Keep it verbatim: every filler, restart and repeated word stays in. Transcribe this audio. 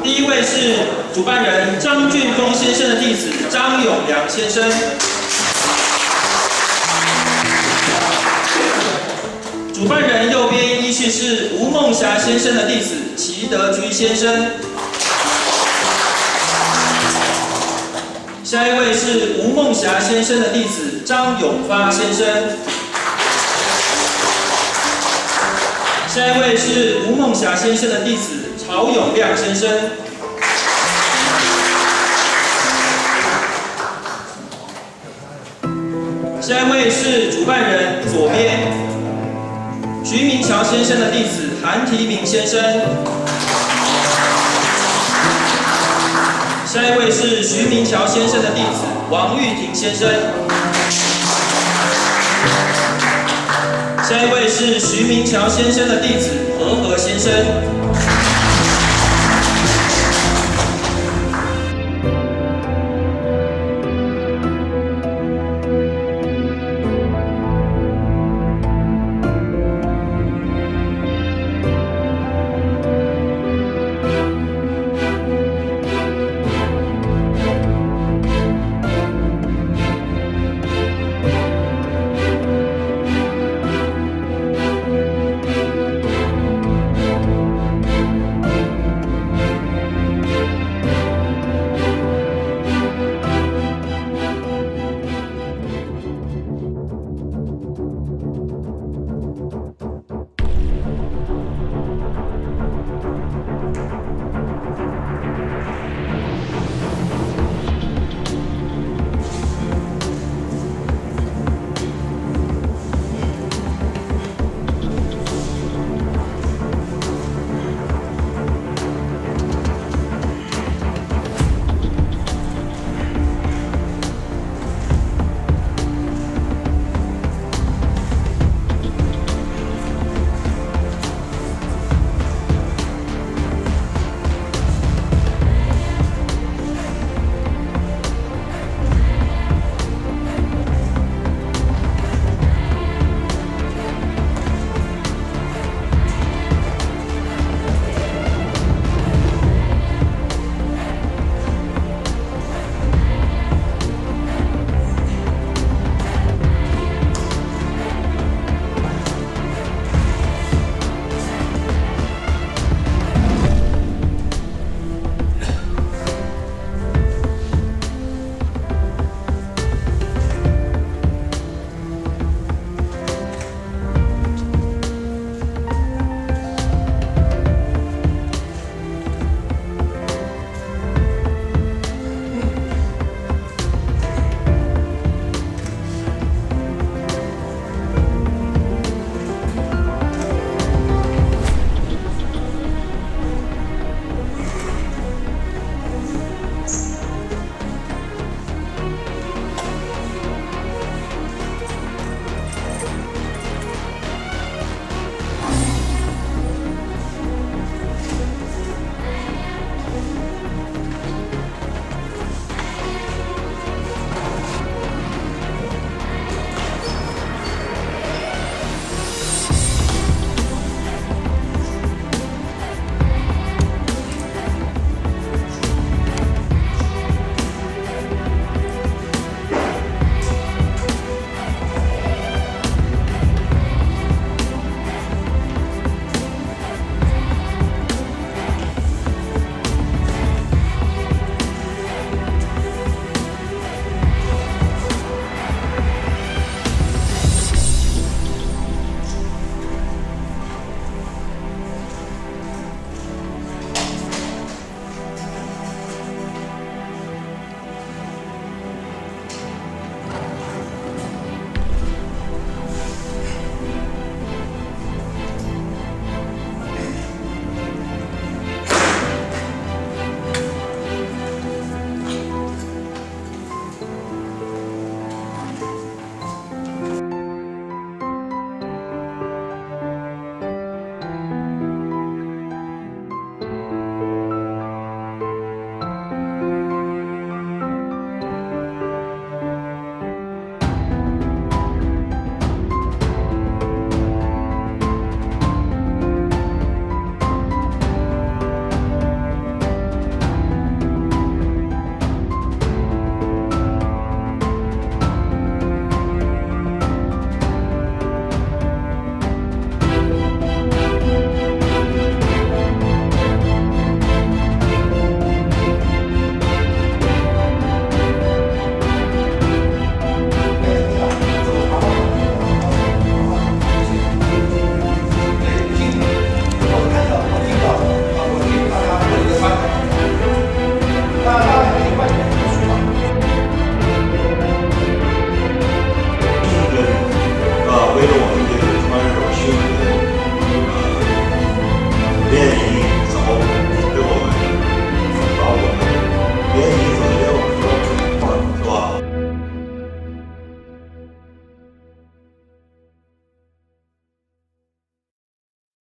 第一位是主办人张俊峰先生的弟子张永良先生。主办人右边依序是吴梦霞先生的弟子齐德居先生。下一位是吴梦霞先生的弟子张永发先生。下一位是吴梦霞先生的弟子曹永亮先生。下一位是主办人左边徐明桥先生的弟子韩提明先生。下一位是徐明桥先生的弟子王玉婷先生。下一位是徐明桥先生的弟子何和先生。